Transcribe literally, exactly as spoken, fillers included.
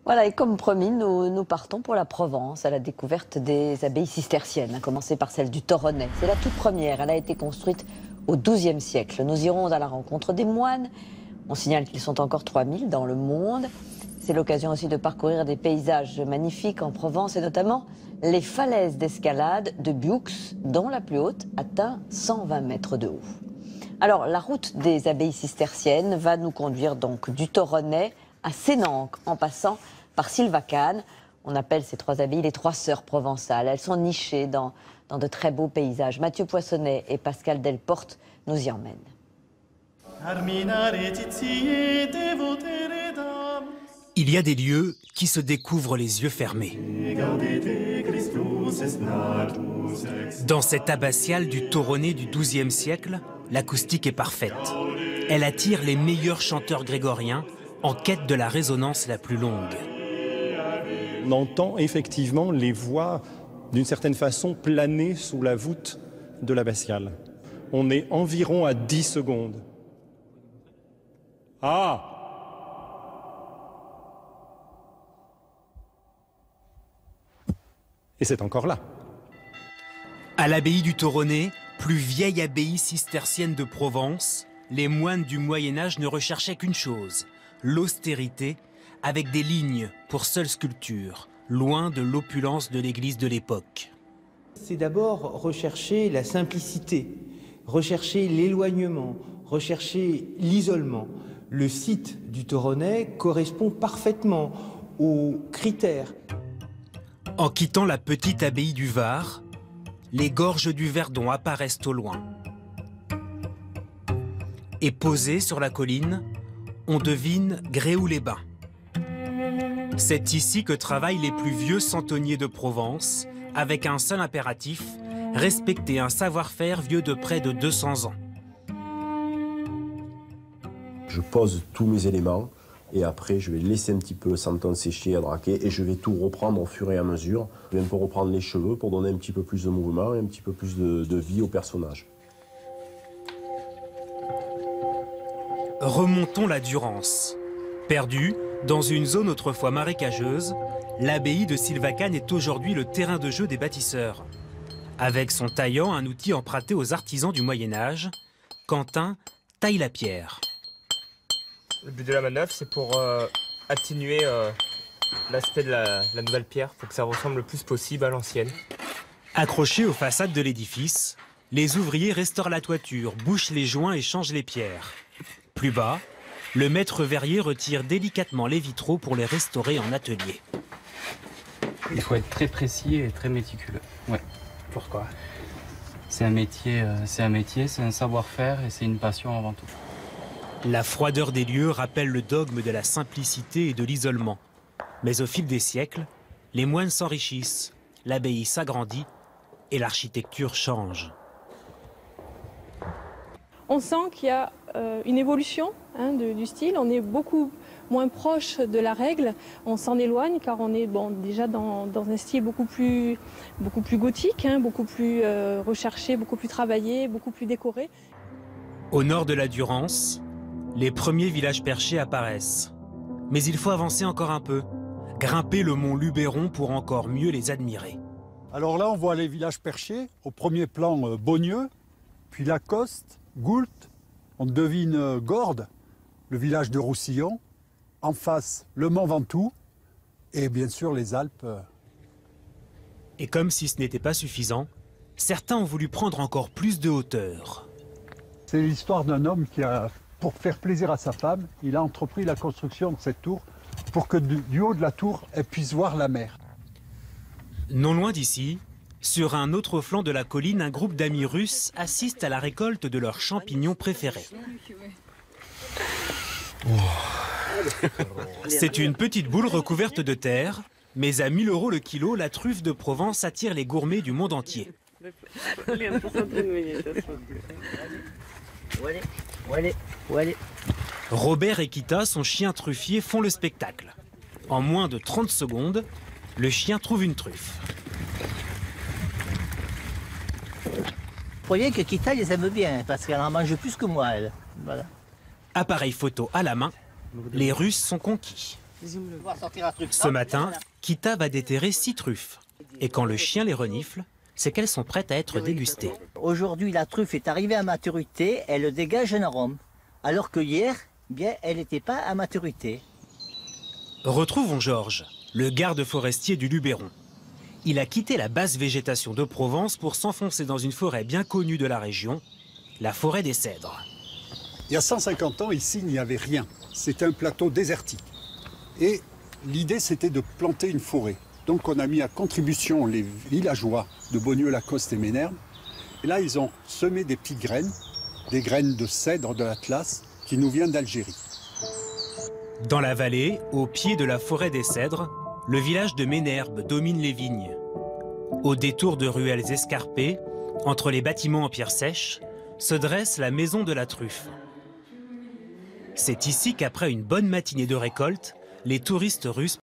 Voilà, et comme promis, nous, nous partons pour la Provence, à la découverte des abbayes cisterciennes, à commencer par celle du Toronnet. C'est la toute première, elle a été construite au douzième siècle. Nous irons à la rencontre des moines. On signale qu'ils sont encore trois mille dans le monde. C'est l'occasion aussi de parcourir des paysages magnifiques en Provence, et notamment les falaises d'escalade de Bioux, dont la plus haute atteint cent vingt mètres de haut. Alors, la route des abbayes cisterciennes va nous conduire donc du Toronnet à Sénanque, en passant par Silvacane. On appelle ces trois abbayes les trois sœurs provençales. Elles sont nichées dans, dans de très beaux paysages. Mathieu Poissonnet et Pascal Delporte nous y emmènent. Il y a des lieux qui se découvrent les yeux fermés. Dans cette abbatiale du Toronnet du douzième siècle, l'acoustique est parfaite. Elle attire les meilleurs chanteurs grégoriens en quête de la résonance la plus longue. On entend effectivement les voix, d'une certaine façon, planer sous la voûte de l'abbatiale. On est environ à dix secondes. Ah! Et c'est encore là. À l'abbaye du Toronnet, plus vieille abbaye cistercienne de Provence, les moines du Moyen-Âge ne recherchaient qu'une chose, l'austérité, avec des lignes pour seule sculpture, loin de l'opulence de l'église de l'époque. C'est d'abord rechercher la simplicité, rechercher l'éloignement, rechercher l'isolement. Le site du Toronnet correspond parfaitement aux critères. En quittant la petite abbaye du Var, les gorges du Verdon apparaissent au loin. Et posées sur la colline, on devine Gréoux-les-Bains. C'est ici que travaillent les plus vieux centeniers de Provence, avec un seul impératif, respecter un savoir-faire vieux de près de deux cents ans. Je pose tous mes éléments et après je vais laisser un petit peu le santon sécher à draquer et je vais tout reprendre au fur et à mesure. Je vais un peu reprendre les cheveux pour donner un petit peu plus de mouvement et un petit peu plus de, de vie au personnage. Remontons la Durance. Perdue dans une zone autrefois marécageuse, l'abbaye de Silvacane est aujourd'hui le terrain de jeu des bâtisseurs. Avec son taillant, un outil emprunté aux artisans du Moyen-Âge, Quentin taille la pierre. Le but de la manœuvre, c'est pour euh, atténuer euh, l'aspect de la, la nouvelle pierre, pour que ça ressemble le plus possible à l'ancienne. Accrochés aux façades de l'édifice, les ouvriers restaurent la toiture, bouchent les joints et changent les pierres. Plus bas, le maître verrier retire délicatement les vitraux pour les restaurer en atelier. Il faut être très précis et très méticuleux. Ouais. Pourquoi? C'est un métier, euh, c'est un métier, c'est un savoir-faire et c'est une passion avant tout. La froideur des lieux rappelle le dogme de la simplicité et de l'isolement. Mais au fil des siècles, les moines s'enrichissent, l'abbaye s'agrandit et l'architecture change. On sent qu'il y a euh, une évolution hein, de, du style. On est beaucoup moins proche de la règle. On s'en éloigne car on est bon, déjà dans, dans un style beaucoup plus, beaucoup plus gothique, hein, beaucoup plus euh, recherché, beaucoup plus travaillé, beaucoup plus décoré. Au nord de la Durance, les premiers villages perchés apparaissent. Mais il faut avancer encore un peu, grimper le mont Luberon pour encore mieux les admirer. Alors là, on voit les villages perchés. Au premier plan, euh, Beaugneux, puis Lacoste, Goult, on devine euh, Gordes, le village de Roussillon, en face le Mont Ventoux et bien sûr les Alpes. Et comme si ce n'était pas suffisant, certains ont voulu prendre encore plus de hauteur. C'est l'histoire d'un homme qui a, pour faire plaisir à sa femme, il a entrepris la construction de cette tour pour que du, du haut de la tour, elle puisse voir la mer. Non loin d'ici, sur un autre flanc de la colline, un groupe d'amis russes assiste à la récolte de leurs champignons préférés. C'est une petite boule recouverte de terre, mais à mille euros le kilo, la truffe de Provence attire les gourmets du monde entier. Robert et Kita, son chien truffier, font le spectacle. En moins de trente secondes, le chien trouve une truffe. Vous voyez que Kita les aime bien, parce qu'elle en mange plus que moi, elle. Voilà. Appareil photo à la main, les Russes sont conquis. Ce matin, Kita va déterrer six truffes. Et quand le chien les renifle, c'est qu'elles sont prêtes à être dégustées. Aujourd'hui, la truffe est arrivée à maturité, elle dégage un arôme. Alors que hier, bien, elle n'était pas à maturité. Retrouvons Georges, le garde forestier du Luberon. Il a quitté la basse végétation de Provence pour s'enfoncer dans une forêt bien connue de la région, la forêt des Cèdres. Il y a cent cinquante ans, ici, il n'y avait rien. C'était un plateau désertique. Et l'idée, c'était de planter une forêt. Donc on a mis à contribution les villageois de Beaunieu-Lacoste et Ménherbe. Et là, ils ont semé des petites graines, des graines de cèdre de l'Atlas, qui nous viennent d'Algérie. Dans la vallée, au pied de la forêt des Cèdres, le village de Ménherbe domine les vignes. Au détour de ruelles escarpées, entre les bâtiments en pierre sèche, se dresse la maison de la truffe. C'est ici qu'après une bonne matinée de récolte, les touristes russes